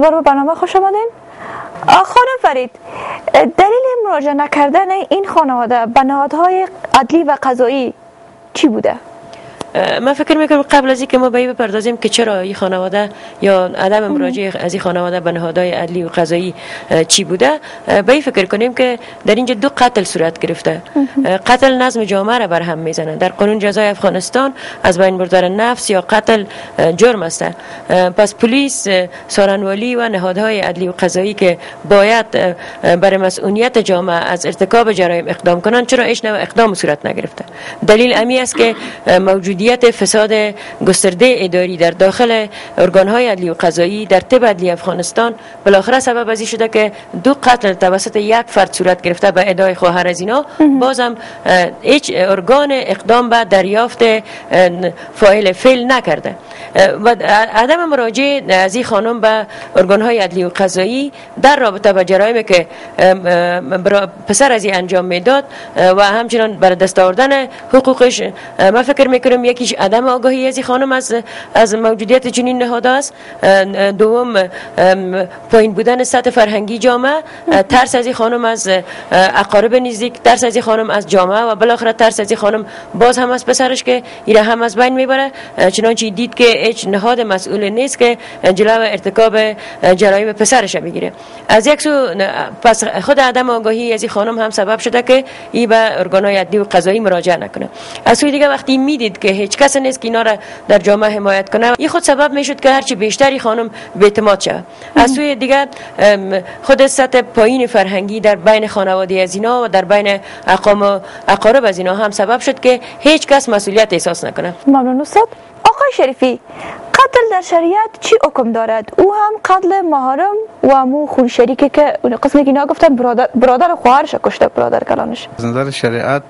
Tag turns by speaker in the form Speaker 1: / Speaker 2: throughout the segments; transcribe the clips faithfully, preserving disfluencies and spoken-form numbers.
Speaker 1: دوباره به برنامه خوش آمدین. خانم فرید، دلیل مراجعه نکردن این خانواده به نهادهای عدلی و قضایی چی بوده؟
Speaker 2: من فکر میکنم قبل از اینکه ما به این بپردازیم که چرا این خانواده یا عدم مراجعه از این خانواده به نهادهای عدلی و قضایی چی بوده، به این فکر کنیم که در اینجا دو قتل صورت گرفته. قتل نظم جامعه را بر هم میزنه. در قانون جزای افغانستان از بین بردن نفس یا قتل جرم است. پس پلیس، سارنوالی و نهادهای عدلی و قضایی که باید برای مسئولیت جامعه از ارتکاب جرایم اقدام کنند، چرا هیچ نوع اقدام صورت نگرفته؟ دلیل امی است که موجود فساد گسترده اداری در داخل ارگان‌های عدلی و قضایی در طب عدلی افغانستان بالاخره سبب از این شده که دو قتل توسط یک فرد صورت گرفته به ادعای خواهر از اینا، بازم هیچ ارگان اقدام به دریافت فاعل فعل نکرده و عدم مراجعه از این خانم به ارگان‌های عدلی و قضایی در رابطه با جرایمی که پسر از این انجام میداد و همچنان بر دست آوردن حقوقش، من فکر میکنم یکیش عدم آگاهی از این خانم از از موجودیت چنین نهادها است، دوم پایین بودن سطح فرهنگی جامعه، ترس از این خانم از اقارب نزدیک، ترس از این خانم از جامعه و بالاخره ترس از این خانم باز هم از پسرش که ایره هم از بین میبره، چنانچه دید که هیچ نهاد مسئول نیست که جلو ارتکاب جرایم پسرش بگیره. از یک سو پس خود عدم آگاهی از این خانم هم سبب شده که ای به ارگان‌های عدلی و قضایی مراجعه نکنه. از سوی دیگه وقتی میدید که هیچ کس نیست که اینا را در جامعه حمایت کنه، این خود سبب میشد که هرچی بیشتری خانم بی‌اعتماد شود. از سوی دیگه خود سطح پایین فرهنگی در بین خانواده از اینا و در بین اقام و اقارب از اینا هم سبب شد که هیچ کس مسئولیت احساس نکنه.
Speaker 1: ممنون استاد. آقای شریفی، قتل در شریعت چی حکم دارد؟ او هم قتل محرم و مو خون شریکه که قسمی که اینا گفتن برادر برادر خواهرش کشته، برادر کلانش.
Speaker 3: از نظر شریعت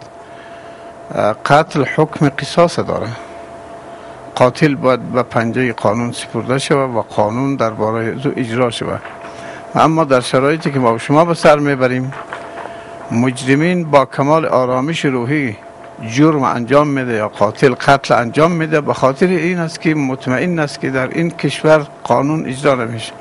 Speaker 3: قتل حکم قصاص داره. قاتل باید به پنجه قانون سپرده شود و قانون درباره او اجرا شود. اما در شرایطی که ما شما به سر میبریم، مجرمین با کمال آرامش روحی جرم انجام میده یا قاتل قتل انجام میده به خاطر این است که مطمئن است که در این کشور قانون اجرا نمیشه.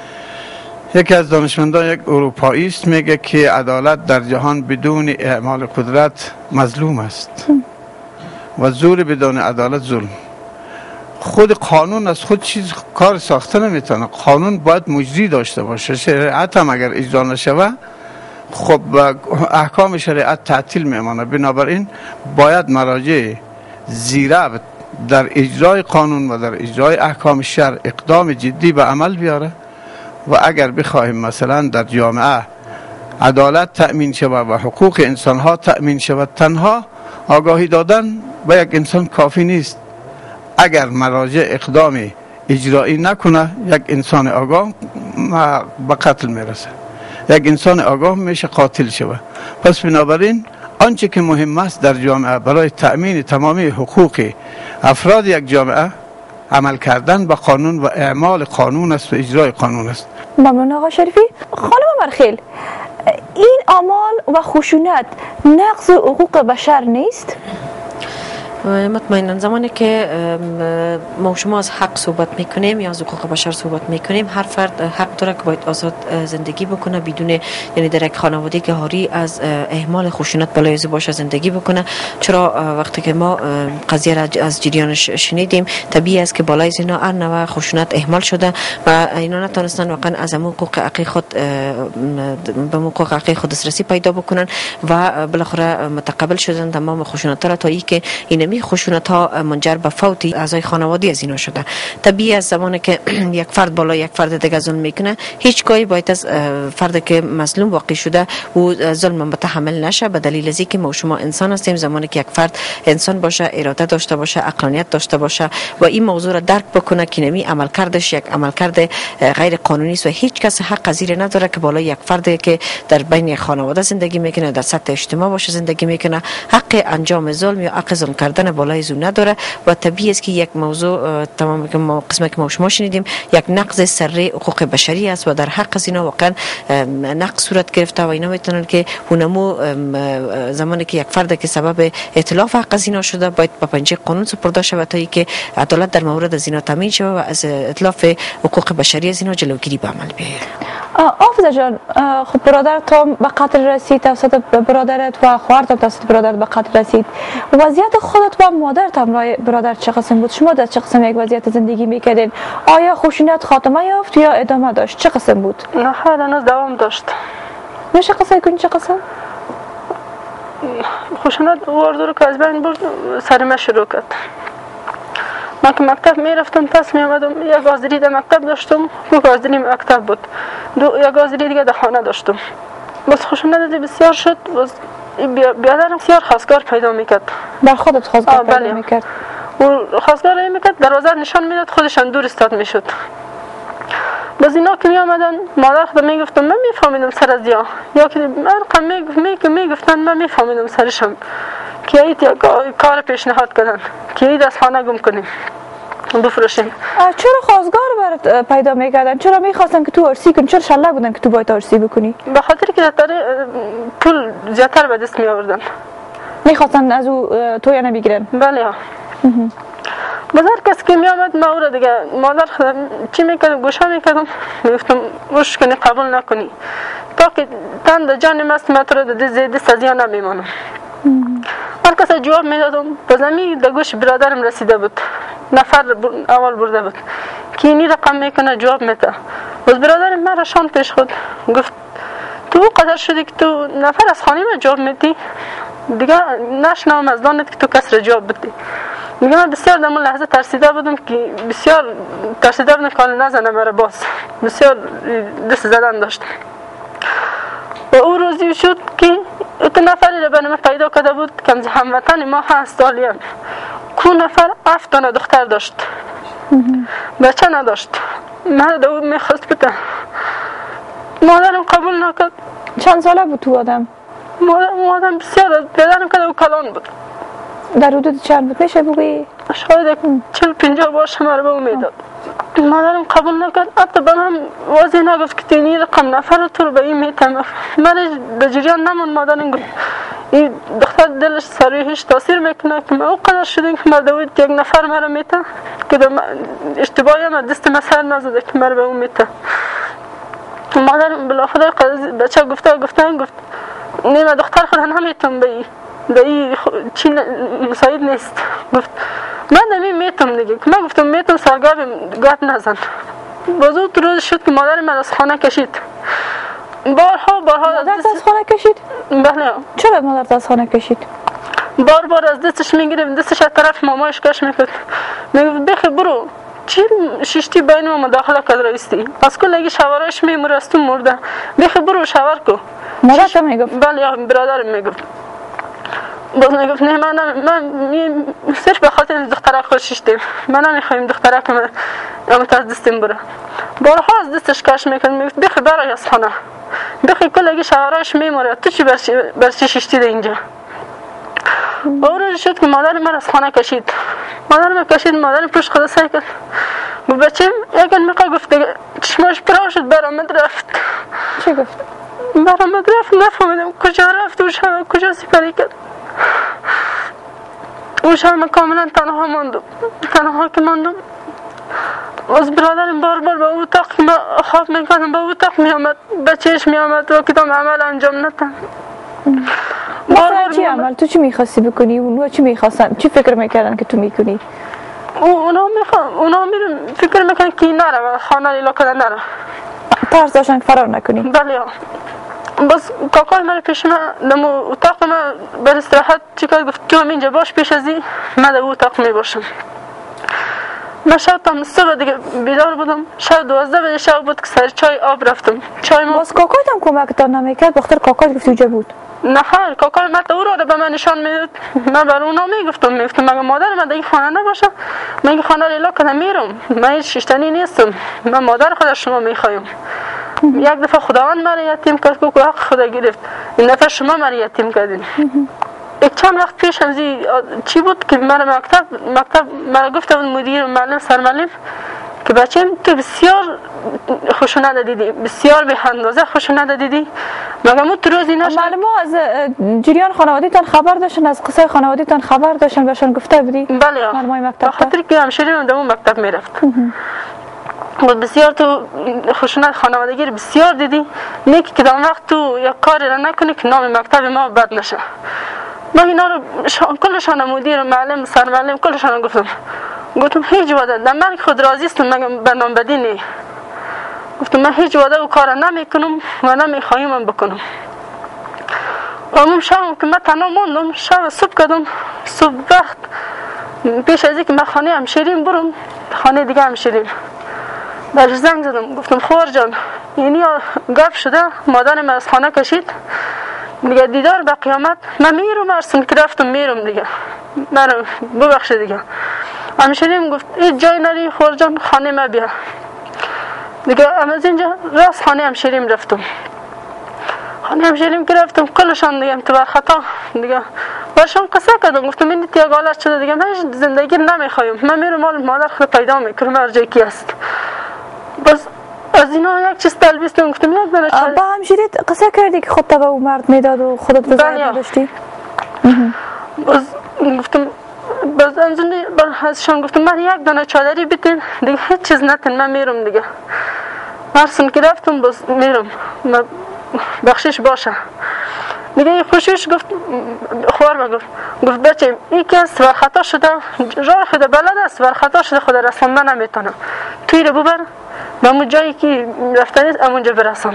Speaker 3: یکی از دانشمندان یک اروپایی است میگه که عدالت در جهان بدون اعمال قدرت مظلوم است و زور بدون عدالت ظلم. خود قانون از خود چیز کار ساخته نمیتونه. قانون باید مجری داشته باشه. شریعت هم اگر اجرا نشوه، خب احکام شریعت تعطیل میمانه. بنابراین باید مراجع زیره در اجرای قانون و در اجرای احکام شرع اقدام جدی به عمل بیاره و اگر بخواهیم مثلا در جامعه عدالت تأمین شود و حقوق انسان ها تأمین شود، تنها آگاهی دادن به یک انسان کافی نیست. اگر مراجع اقدام اجرایی نکنه، یک انسان آگاه به قتل میرسه، یک انسان آگاه میشه قاتل شود. پس بنابراین آنچه که مهم است در جامعه برای تأمین تمامی حقوق افراد یک جامعه، عمل کردن به قانون و اعمال قانون است و اجرای قانون است.
Speaker 1: ممنون آقا شریفی. خانم مرخیل، این اعمال و خشونت نقض حقوق بشر نیست؟
Speaker 2: مطمئنا زمانی که ما شما از حق صحبت میکنیم یا از حقوق بشر صحبت میکنیم، هر فرد حق داره که باید آزاد زندگی بکنه بدون، یعنی در یک خانواده که حاری از اهمال خشونت بلایزی باشه زندگی بکنه. چرا وقتی که ما قضیه را از جریانش شنیدیم، طبیعی است که بالای اینا هر نوع خشونت اهمال شده و اینا نتونستن واقعا از حقوق حقیقی خود به حقوق حقیقی خود دسترسی پیدا بکنن و بالاخره متقبل شدن تمام خشونت را تا ای که این می خشونت ها منجر به فوت اعضای خانواده از اینا شده. طبیعی از زمانی که یک فرد بالا یک فرد دیگه ظلم میکنه، هیچ گاهی باید از فردی که مظلوم واقع شده و ظلم متحمل نشه، به دلیل از اینکه ما شما انسان هستیم. زمانی که یک فرد انسان باشه، اراده داشته باشه، عقلانیت داشته باشه و این موضوع را درک بکنه که نمی عمل کردش یک عمل کرده غیر قانونی است و هیچ کس حق پذیر نداره که بالا یک فردی که در بین خانواده زندگی میکنه، در سطح اجتماع باشه زندگی میکنه، حق انجام ظلم یا حق ظلم کرده رفتن بالای زو نداره و طبیعی است که یک موضوع تمام که ما قسمه که ما شما شنیدیم یک نقض سری حقوق بشری است و در حق از اینا واقعا نقض صورت گرفته و اینا میتونن که اونمو زمانی که یک فرد که سبب اتلاف حق از اینا شده باید با پنجه قانون سپرده شود تا اینکه عدالت در مورد از اینا تامین شود و از اتلاف حقوق بشری از اینا جلوگیری به عمل بیاید.
Speaker 1: آفزه جان، خب برادر تو به قتل رسید توسط برادرت و خواهرت توسط برادرت به قتل رسید. وضعیت خودت و مادرت همراه برادر چه قسم بود؟ شما در چه قسم یک وضعیت زندگی میکردین؟ آیا خشونت خاتمه یافت یا ادامه داشت؟ چه قسم بود؟
Speaker 4: نه خیر، هنوز دوام داشت.
Speaker 1: میشه قصه کنی چه قسم؟
Speaker 4: خشونت واردو رو که از بین برد سر ما شروع کرد. من که مکتب میرفتم پس می آمدم، یک حاضری در مکتب داشتم، یک حاضری مکتب بود، دو یک حاضری دیگه در خانه داشتم. بس خشونت بسیار شد، بس بیادرم بسیار خواستگار پیدا میکرد.
Speaker 1: بر خودت خواستگار پیدا میکرد؟
Speaker 4: و خواستگار این میکرد، دروازه نشان میداد، خودشان دور استاد میشد. باز اینا که می آمدن مادر خودم میگفتم من میفهمیدم سر از یا یا که من میگفتم میگفتن من میفهمیدم سرشم که ایت یا کار پیشنهاد کردن که ایت از خانه گم کنیم بفروشیم.
Speaker 1: چرا خواستگار برات پیدا میکردن؟ چرا میخواستن که تو ارسی کنی؟ چرا شله بودن که تو باید ارسی بکنی؟
Speaker 4: به خاطر که پول زیادتر به دست می آوردن.
Speaker 1: میخواستن از او تو یا نمیگیرن؟
Speaker 4: بله ها. بازار کسی که می آمد ما او را دیگه مادر خودم چی میکردم گوشه میکردم میگفتم روش کنی قبول نکنی تا که تن در جان مست من تو را در زیده سزیا نمیمانم. هر کسی جواب میدادم بازمی در گوش برادرم رسیده بود، نفر اول برده بود که اینی رقم میکنه جواب میده. باز برادرم من را شان پیش خود گفت تو قدر شدی که تو نفر از خانه من جواب میدی دیگه نشنام از دانت که تو کس را جواب بدی. میگه من بسیار در اون لحظه ترسیده بودم که بسیار ترسیده بودم که نزنه مرا، باز بسیار دست زدن داشت. و او روزی شد که اتو نفری را برای من پیدا کرده بود که هموطن ما هست آلیم کو نفر هفت دانه دختر داشت، بچه نداشت. من در او میخواست بده، مادرم قبول نکرد.
Speaker 1: چند ساله بود تو آدم؟
Speaker 4: مادرم بسیار پدرم که او کلان بود.
Speaker 1: در حدود چند بود میشه بگویی؟
Speaker 4: شاید چل پنجاه باشه مرا به او میداد. مادرم قبول نکرد، حتی به من واضح نگفت که تینی رقم نفر تو رو به این میتم. من در جریان نمون. مادرم گفت این دختر دلش سریحش تاثیر میکنه که من او قدر شدیم که مردوید یک نفر مرا میتم که اشتباهی هم دست مسئل نزده که مرا به او میتم. مادرم بلاخره بچه گفته گفته گفت نیمه دختر خود نمیتم به این به این چی مساعد نیست. گفت من نمی میتم دیگه که من گفتم میتم سرگاه گات نزن. بازو تو روز شد که مادر من از خانه کشید. بارها بارها
Speaker 1: مادر از خانه کشید؟
Speaker 4: بله.
Speaker 1: چرا مادر از خانه کشید؟
Speaker 4: بار بار از دستش میگیرم، دستش از طرف مامایش کش میکرد. میگفت بخی برو چی شیشتی بین ما مداخله کرد رایستی از کل اگه شوارش میمور از تو مرده بخی برو شوار کو.
Speaker 1: مادر تو میگفت؟
Speaker 4: بله برادرم میگفت. باز میگفت نه من من صرف به خاطر دخترک خود شیشتیم، من نمیخوایم دخترک من امت از دستیم بره. بارها از دستش کش میکرد. میگفت بخی برای از خانه بخی کل اگه شوارش میموره تو چی برچی شیشتی ده اینجا. او روز شد که مادر من از خانه کشید. مادر من کشید. مادر پشت خدا سعی کرد گفت بچیم یکن میقا گفت چشماش پرا شد برامد رفت.
Speaker 1: چی گفت؟
Speaker 4: برامد رفت. نفهمیدم کجا رفت و شما کجا سپری کرد. او شما کاملا تنها ماندم. تنها که ماندم از برادرم بار بار به او اتاق خواب میکنم، به او اتاق میامد بچهش میامد و کدام عمل انجام ندادم.
Speaker 1: مثلا چی عمل؟ تو چی میخواستی بکنی؟ اونها چی میخواستن؟ چی فکر میکردن که تو میکنی؟
Speaker 4: اونا میخوان اونا میرن فکر میکنن که نره خانه لیلا کده نره،
Speaker 1: ترس داشتن که فرار نکنی.
Speaker 4: بله. بس کاکای من پیش من دمو اتاق من بر استراحت چیکار گفت تو هم اینجا باش پیش ازی من در اتاق میباشم. من شب تا صبح دیگه بیدار بودم. شب دوازده بجه شب بود که سر چای آب رفتم. چای ما
Speaker 1: باز کاکایت هم کمکتان نمیکرد؟ بخاطر کاکایت گفت اونجا بود؟
Speaker 4: نه خیر، کاکای من او را به من نشان میداد. من بر اونا میگفتم میگفتم مگه مادر من در این خانه نباشم؟ من این خانه لیلا کنم میرم، من هیچ شیشتنی نیستم، من مادر خود شما میخوایم. یک دفعه خداوند مرا یتیم کرد که حق خدا گرفت، این دفعه شما مرا یتیم کردین. یک چند وقت پیش از چی بود که مرا مکتب مکتب مرا گفته بود مدیر معلم سرمعلم که بچه تو بسیار خشونت دیدی، بسیار به اندازه خشونت دیدی. مگه تو روزی نشد؟
Speaker 1: معلم ها از جریان خانوادیتان خبر داشتن، از قصه خانوادیتان خبر داشتن، بهشون گفته بودی؟
Speaker 4: بله.
Speaker 1: معلمای مکتب.
Speaker 4: بخاطر که همشیرین در اون مکتب میرفت. و بسیار تو خشونت خانوادگی بسیار دیدی. نیکی که در وقت تو یک کاری را نکنی که نام مکتب ما بد نشه. من اینا رو شان... کلشان مدیر معلم سرمعلم کلشان گفتم. گفتم هیچ وعده در من خود راضی هستم، مگه به نام بدی نه. گفتم من هیچ وعده و کار نمیکنم و نمیخوایم من بکنم. اون شب که من تنها موندم، شب صبح کردم، صبح وقت پیش از اینکه من خانه همشیرین برم خانه دیگه همشیرین برش زنگ زدم، گفتم خور جان یعنی گپ شده، مادر من از خانه کشید دیگه، دیدار به قیامت. من میرم ارسم که رفتم میرم دیگه، من ببخش دیگه. همشیرین گفت این جای نری خور جان، خانه ما بیا دیگه. از اینجا راست خانه همشیرین رفتم. خانه همشیرین که رفتم کلشان دیگه تو بر خطا دیگه برشان قصه کردم، گفتم این تیه گالت شده دیگه، من زندگی نمیخوایم، من میرم مال مادر خود پیدا میکنم هر جای کی است. بس از اینا یک چیز تلبیستم، گفتم یک دانه چاله.
Speaker 1: با همشیری قصه کردی که خودت به اون مرد میداد و خودت رضایت نداشتی؟
Speaker 4: بس گفتم بس انزونی ازشان گفتم من یک دانه چادری بیتین دیگه هیچ چیز نتین، من میرم دیگه. هرسن که رفتم بس میرم، بخشش باشه دیگه. خوشش گفت خوار ما گفت گفت بچه این که است ور خطا شده، راه خدا بلد است، ور خطا شده خدا رسان من نمیتونم، توی رو ببر به همون جایی که رفتنی همونجا برسانم.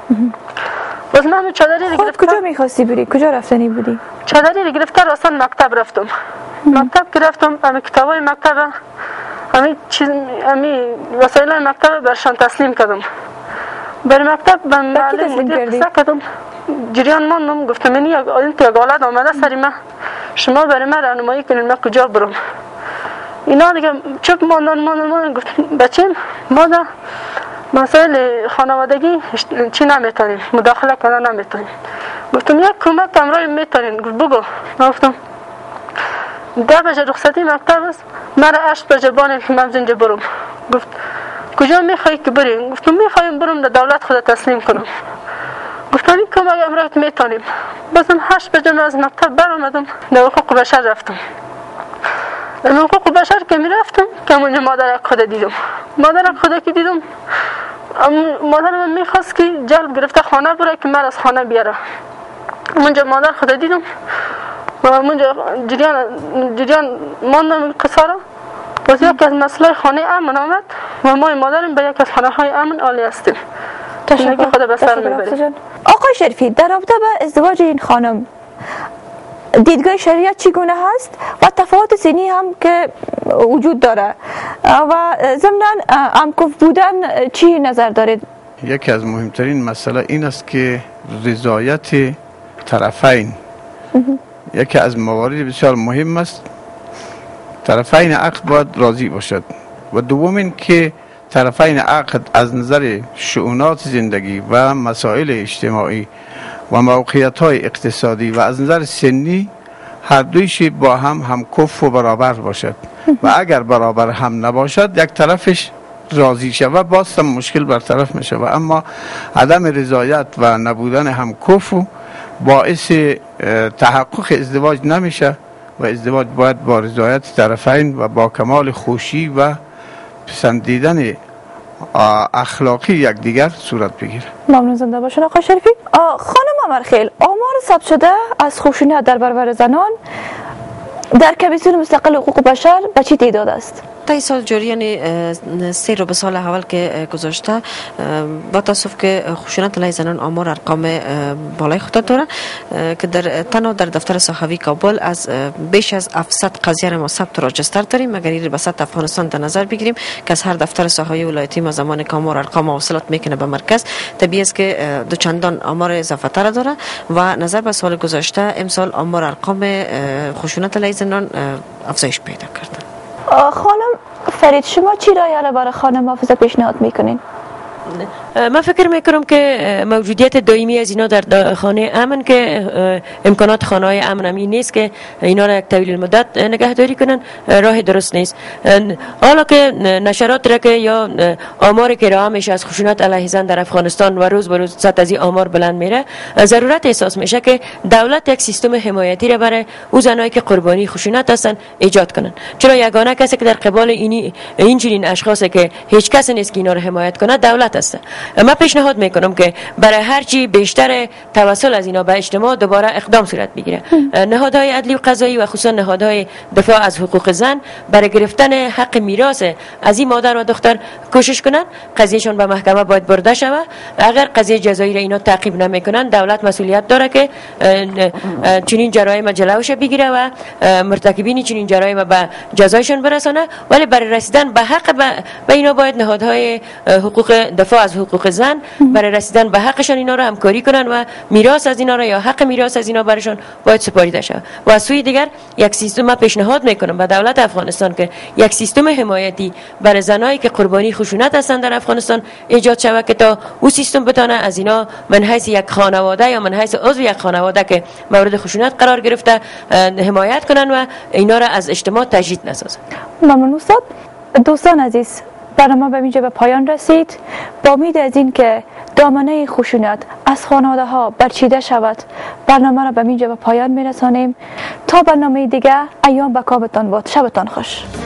Speaker 4: باز من چادری رو
Speaker 1: خود کجا میخواستی بری؟ کجا رفتنی بودی؟
Speaker 4: چادری رو گرفته راسان مکتب رفتم. مکتب که رفتم همه کتابای مکتب همه چیز همه وسایل مکتب برشان تسلیم کردم. بر مکتب به معلم مدیر قصه کردم، جریان ماندم، گفتم این یک حالت آمده سری من، شما برای من راهنمایی کنین من کجا برم. اینا دیگه چوب ماندن ماندن ماندن. گفتم بچه ما در مسائل خانوادگی چی نمیتونیم، مداخله کردن نمیتونیم. گفتم یک کمک امرای میتونین. گفت بگو. من گفتم ده بجه رخصتی مکتب است، مرا هشت بجه بانیم که من اینجا برم. گفت کجا میخوایی که بریم؟ گفتم میخوایم برم در دولت خود تسلیم کنم. گفتم این کمک امرایت میتونیم. بازم هشت بجه من از مکتب برآمدم، در حقوق بشر رفتم. در حقوق بشر که میرفتم که همونجا مادر خود دیدم. مادر خود که دیدم مادر من میخواست که جلب گرفته خانه بره که من از خانه بیاره. همونجا مادر خود دیدم و همونجا جریان جریان ماندم قصه را. باز یک از مسئله خانه امن آمد و ما مادرم به یک از خانه های امن عالی هستیم.
Speaker 1: تشکر.
Speaker 4: خدا به سر میبریم.
Speaker 1: آقای شریفی، در رابطه به ازدواج این خانم دیدگاه شریعت چگونه هست و تفاوت سنی هم که وجود داره و ضمناً همکف بودن چی نظر دارید؟
Speaker 3: یکی از مهمترین مسئله این است که رضایت طرفین یکی از موارد بسیار مهم است. طرفین عقد باید راضی باشد و دوم این که طرفین عقد از نظر شؤونات زندگی و مسائل اجتماعی و موقعیت های اقتصادی و از نظر سنی هر دویش با هم همکف و برابر باشد و اگر برابر هم نباشد یک طرفش راضی شود باز هم مشکل برطرف می شود. اما عدم رضایت و نبودن همکف باعث تحقق ازدواج نمیشه و ازدواج باید با رضایت طرفین و با کمال خوشی و پسندیدن اخلاقی یکدیگر صورت بگیره.
Speaker 1: ممنون، زنده باشین آقای شریفی. خانم امرخیل، آمار ثبت شده از خشونت در برابر زنان در کمیسیون مستقل حقوق بشر به چی تعداد است؟
Speaker 2: تا سال جریان سه رو به سال اول که گذاشته با توصف که خشونت علیه زنان آمار ارقام بالای خود داره که در تنها در دفتر صحوی کابل از بیش از هفتصد قضیه ما ثبت و راجستر داریم. اگر این به سطح افغانستان در نظر بگیریم که از هر دفتر صحوی ولایتی ما زمان که آمار ارقام واصلات میکنه به مرکز، طبیعی است که دو چندان آمار اضافه تر داره و نظر به سال گذشته امسال آمار ارقام خشونت علیه زنان افزایش پیدا کرده.
Speaker 1: خانم فرید، شما چی رای برای خانم حافظه پیشنهاد میکنین؟
Speaker 2: من فکر میکنم که موجودیت دائمی از اینا در خانه امن که امکانات خانه های امن هم این نیست که اینا را یک طویل المدت نگهداری کنن، راه درست نیست. حالا که نشرات را که یا آماری که راه میشه از خشونت علیه زن در افغانستان و روز به روز سطح از این آمار بلند میره، ضرورت احساس میشه که دولت یک سیستم حمایتی را برای او زنایی که قربانی خشونت هستن ایجاد کنن. چرا یگانه کسی که در قبال اینی اینجورین اشخاصی که هیچ کس نیست که اینا رو حمایت کنه دولت است. من پیشنهاد میکنم که برای هر چی بیشتر توسل از اینا به اجتماع دوباره اقدام صورت بگیره. نهادهای عدلی و قضایی و خصوصا نهادهای دفاع از حقوق زن برای گرفتن حق میراث از این مادر و دختر کوشش کنن. قضیهشون به محکمه باید برده شود. اگر قضیه جزایی را اینا تعقیب نمیکنن دولت مسئولیت داره که چنین جرایم جلوش بگیره و مرتکبین چنین جرایم به جزایشون برسانه. ولی برای رسیدن به حق به اینا باید نهادهای حقوق دفاع از حقوق زن برای رسیدن به حقشون اینا رو همکاری کنن و میراث از اینا رو یا حق میراث از اینا برشون باید سپاریده شود. و از سوی دیگر یک سیستم پیشنهاد میکنم به دولت افغانستان که یک سیستم حمایتی برای زنایی که قربانی خشونت هستند در افغانستان ایجاد شود که تا او سیستم بتونه از اینا من حیث یک خانواده یا من حیث عضو یک خانواده که مورد خشونت قرار گرفته حمایت کنن و اینا را از اجتماع تجدید نسازن.
Speaker 1: ممنون استاد. دوستان عزیز، برنامه به اینجا به پایان رسید. با امید از این که دامنه خشونت از خانواده ها برچیده شود، برنامه را به اینجا به پایان میرسانیم. تا برنامه دیگه، ایام بکابتان باد. شبتان خوش.